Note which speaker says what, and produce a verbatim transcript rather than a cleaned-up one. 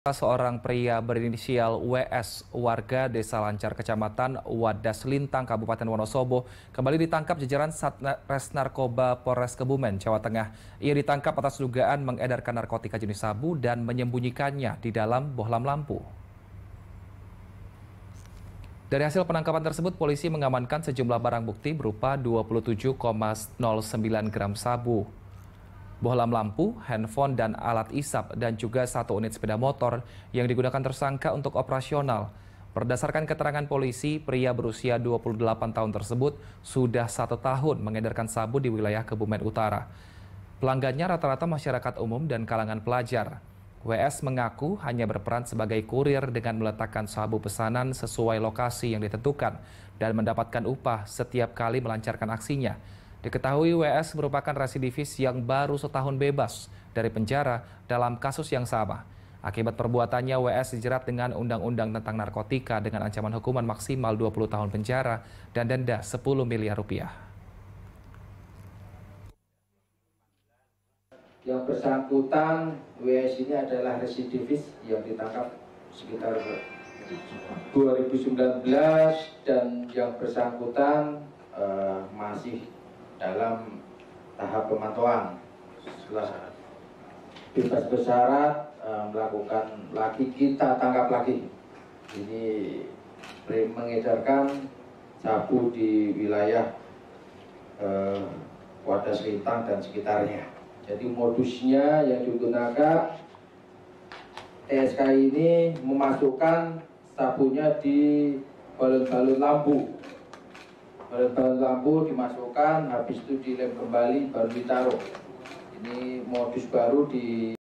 Speaker 1: Seorang pria berinisial W S warga Desa Lancar Kecamatan Wadas Lintang Kabupaten Wonosobo kembali ditangkap jajaran Satres Narkoba Polres Kebumen, Jawa Tengah. Ia ditangkap atas dugaan mengedarkan narkotika jenis sabu dan menyembunyikannya di dalam bohlam lampu. Dari hasil penangkapan tersebut, polisi mengamankan sejumlah barang bukti berupa dua puluh tujuh koma nol sembilan gram sabu, bohlam lampu, handphone dan alat isap, dan juga satu unit sepeda motor yang digunakan tersangka untuk operasional. Berdasarkan keterangan polisi, pria berusia dua puluh delapan tahun tersebut sudah satu tahun mengedarkan sabu di wilayah Kebumen Utara. Pelanggannya rata-rata masyarakat umum dan kalangan pelajar. W S mengaku hanya berperan sebagai kurir dengan meletakkan sabu pesanan sesuai lokasi yang ditentukan dan mendapatkan upah setiap kali melancarkan aksinya. Diketahui W S merupakan residivis yang baru setahun bebas dari penjara dalam kasus yang sama. Akibat perbuatannya, W S dijerat dengan Undang-Undang tentang Narkotika dengan ancaman hukuman maksimal dua puluh tahun penjara dan denda sepuluh miliar rupiah.
Speaker 2: Yang bersangkutan W S ini adalah residivis yang ditangkap sekitar dua ribu sembilan belas dan yang bersangkutan uh, masih dalam tahap pemantauan. Setelah bebas bersyarat uh, melakukan lagi, kita tangkap lagi. Ini mengedarkan sabu di wilayah uh, Wadas Lintang dan sekitarnya. Jadi modusnya yang digunakan T S K ini memasukkan sabunya di balon-balon lampu. Balon-balon lampu dimasukkan, habis itu dilem kembali, baru ditaruh. Ini modus baru di